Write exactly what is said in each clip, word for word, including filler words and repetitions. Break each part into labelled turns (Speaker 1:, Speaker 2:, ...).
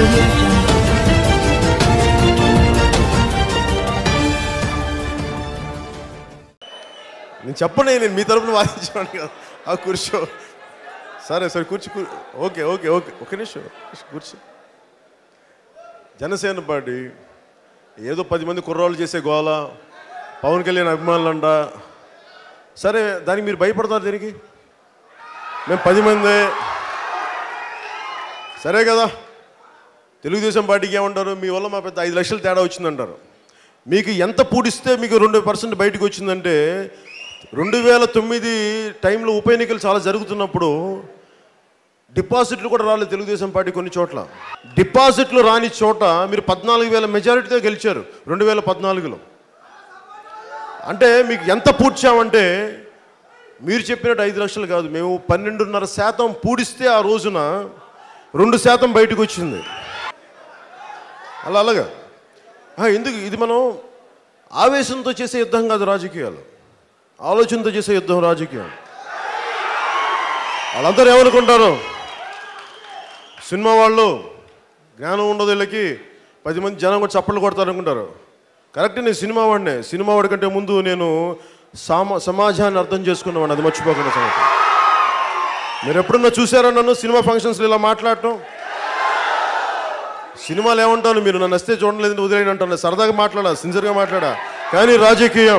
Speaker 1: audio jungle.
Speaker 2: నేను చెప్పండి, నేను మీ తరపున వాదించాను కదా. ఆ కూర్చో, సరే సరే కూర్చో. ఓకే ఓకే ఓకే ఒక నిమిషం కూర్చో. జనసేన పార్టీ ఏదో పది మంది కుర్రాళ్ళు చేసే గోల, పవన్ కళ్యాణ్ అభిమానులు అంట. సరే, దానికి మీరు భయపడతారు దీనికి? మేము పది మందే సరే కదా. తెలుగుదేశం పార్టీకి ఏమంటారు? మీ వల్ల మా పెద్ద ఐదు లక్షలు తేడా వచ్చిందంటారు. మీకు ఎంత పూడిస్తే మీకు రెండు పర్సెంట్ బయటకు వచ్చిందంటే, రెండు వేల తొమ్మిది టైంలో ఉప ఎన్నికలు చాలా జరుగుతున్నప్పుడు డిపాజిట్లు కూడా రాలేదు తెలుగుదేశం పార్టీ. కొన్ని చోట్ల డిపాజిట్లు రాని చోట మీరు పద్నాలుగు వేల మెజారిటీతో గెలిచారు రెండు వేల పద్నాలుగులో. అంటే మీకు ఎంత పూడ్చామంటే, మీరు చెప్పినట్టు ఐదు లక్షలు కాదు, మేము పన్నెండున్నర శాతం పూడిస్తే ఆ రోజున రెండు శాతం బయటకు వచ్చింది. అలా అలాగా ఎందుకు? ఇది మనం ఆవేశంతో చేసే యుద్ధం కాదు రాజకీయాలు, ఆలోచనతో చేసే యుద్ధం రాజకీయం. వాళ్ళందరూ ఏమనుకుంటారు? సినిమా వాళ్ళు జ్ఞానం ఉండదు వీళ్ళకి, పది మంది జనం కూడా చప్పట్లు కొడతారు అనుకుంటారు. కరెక్ట్, నేను సినిమా వాడినే. సినిమా వాడి కంటే ముందు నేను సామా సమాజాన్ని అర్థం చేసుకున్నవాడిని, అది మర్చిపోకుండా సంగతి. మీరు ఎప్పుడన్నా చూసారా నన్ను సినిమా ఫంక్షన్స్లో ఇలా మాట్లాడటం? సినిమాలు ఏమంటాను, మీరు నన్ను వస్తే చూడలేదంటే వదిలేని అంటాను. సరదాగా మాట్లాడా, సిన్సియర్గా మాట్లాడా. కానీ రాజకీయం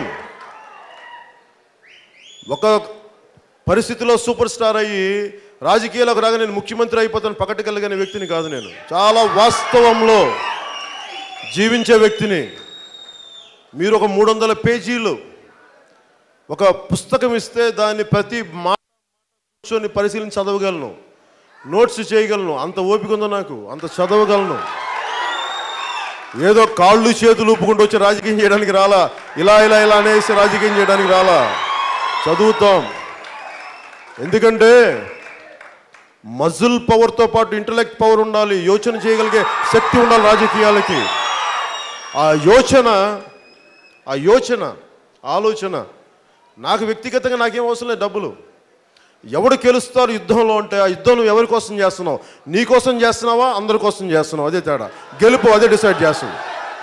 Speaker 2: ఒక పరిస్థితిలో సూపర్ స్టార్ అయ్యి రాజకీయాలకు రాగా నేను ముఖ్యమంత్రి అయిపోతాను పకటగలిగిన వ్యక్తిని కాదు. నేను చాలా వాస్తవంలో జీవించే వ్యక్తిని. మీరు ఒక మూడు వందల పేజీలు ఒక పుస్తకం ఇస్తే దాన్ని ప్రతి మాట కూర్చొని పరిశీలించి చదవగలను, నోట్స్ చేయగలను. అంత ఓపిక ఉందో నాకు, అంత చదవగలను. ఏదో కాళ్ళు చేతులు ఊపుకుంటూ వచ్చి రాజకీయం చేయడానికి రాలా, ఇలా ఇలా ఇలా అనేసి రాజకీయం చేయడానికి రాలా. చదువుతాం. ఎందుకంటే మజిల్ పవర్తో పాటు ఇంటలెక్ట్ పవర్ ఉండాలి, యోచన చేయగలిగే శక్తి ఉండాలి రాజకీయాలకి. ఆ యోచన ఆ యోచన ఆలోచన నాకు వ్యక్తిగతంగా నాకేం అవసరం లేదు. డబ్బులు ఎవడు గెలుస్తారు యుద్ధంలో అంటే, ఆ యుద్ధం నువ్వు ఎవరి కోసం చేస్తున్నావు? నీ కోసం చేస్తున్నావా, అందరి కోసం చేస్తున్నావు? అదే తేడా. గెలుపు అదే డిసైడ్ చేస్తుంది.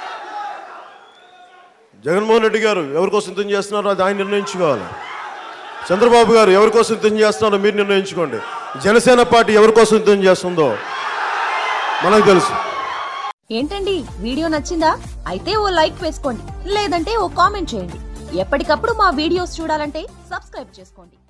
Speaker 2: జగన్మోహన్ రెడ్డి గారు ఎవరి కోసం యుద్ధం చేస్తున్నారో అది ఆయన నిర్ణయించుకోవాలి. చంద్రబాబు గారు ఎవరి కోసం యుద్ధం చేస్తున్నారో మీరు నిర్ణయించుకోండి. జనసేన పార్టీ ఎవరి కోసం యుద్ధం చేస్తుందో మనకు తెలుసు.
Speaker 3: ఏంటండి, వీడియో నచ్చిందా? అయితే ఓ లైక్ వేసుకోండి, లేదంటే ఓ కామెంట్ చేయండి. ఎప్పటికప్పుడు మా వీడియోస్ చూడాలంటే సబ్స్క్రైబ్ చేసుకోండి.